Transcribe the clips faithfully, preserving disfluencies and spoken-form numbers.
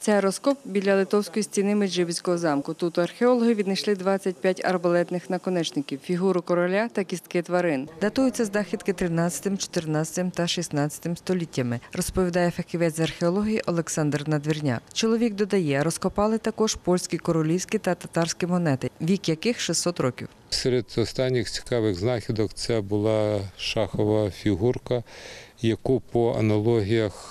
Це розкоп біля Литовської стіни Меджибіського замку. Тут археологи віднайшли двадцять п'ять арбалетних наконечників, фігуру короля та кістки тварин. Датуються знахідки тринадцятим, чотирнадцятим та шістнадцятим століттями, розповідає фахівець з археології Олександр Надвірняк. Чоловік додає, розкопали також польські, королівські та татарські монети, вік яких шістсот років. Серед останніх цікавих знахідок це була шахова фігурка, яку по аналогіях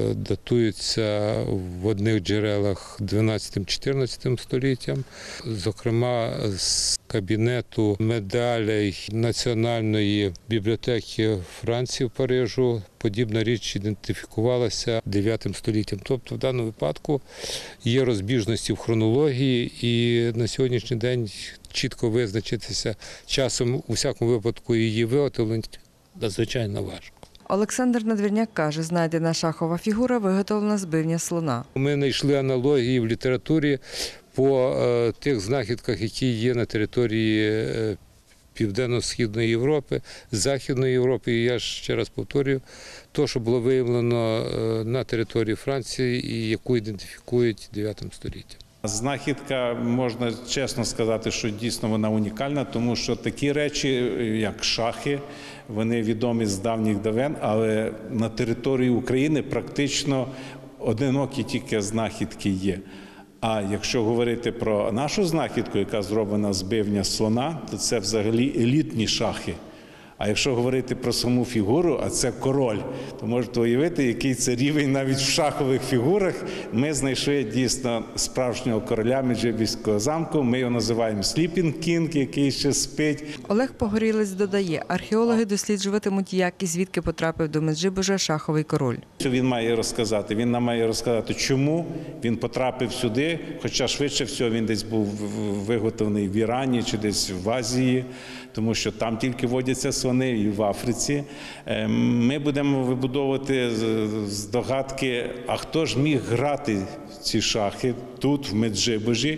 датується в одних джерелах дванадцятим-чотирнадцятим століттям. Зокрема, з кабінету медалей Національної бібліотеки Франції в Парижу подібна річ ідентифікувалася дев'ятим століттям. Тобто в даному випадку є розбіжності в хронології і на сьогоднішній день чітко визначитися часом, у всякому випадку, її виготовлення надзвичайно важко. Олександр Надвірняк каже, знайдена шахова фігура виготовлена з бивня слона. Ми знайшли аналогії в літературі по тих знахідках, які є на території Південно-Східної Європи, Західної Європи. І я ще раз повторюю, те, що було виявлено на території Франції і яку ідентифікують дев'ятим століттям. Знахідка, можна чесно сказати, що дійсно вона унікальна, тому що такі речі, як шахи, вони відомі з давніх давен, але на території України практично одинокі тільки знахідки є. А якщо говорити про нашу знахідку, яка зроблена з бивня слона, то це взагалі елітні шахи. А якщо говорити про саму фігуру, а це король, то можете уявити, який це рівень навіть в шахових фігурах. Ми знайшли дійсно справжнього короля Меджибіського замку. Ми його називаємо Sleeping King, який ще спить. Олег Погорілець додає, археологи досліджуватимуть, як і звідки потрапив до Меджибожа шаховий король. Що він має розказати? Він нам має розказати, чому він потрапив сюди, хоча швидше всього він десь був виготовлений в Ірані чи десь в Азії, тому що там тільки водяться слони, і в Африці. Ми будемо вибудовувати здогадки, а хто ж міг грати ці шахи тут, в Меджибожі,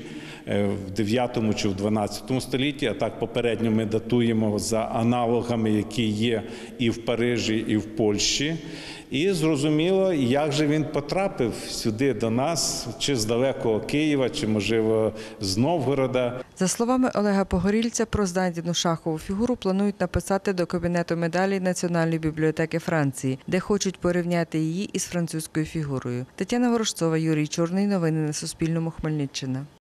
в дев'ятому чи в дванадцятому столітті, а так попередньо ми датуємо за аналогами, які є і в Парижі, і в Польщі. І зрозуміло, як же він потрапив сюди до нас, чи з далекого Києва, чи, можливо, з Новгорода. За словами Олега Погорільця, про знайдену шахову фігуру планують написати до Кабінету медалей Національної бібліотеки Франції, де хочуть порівняти її із французькою фігурою. Тетяна Ворожцова, Юрій Чорний. Новини на Суспільному. Хмельниччина.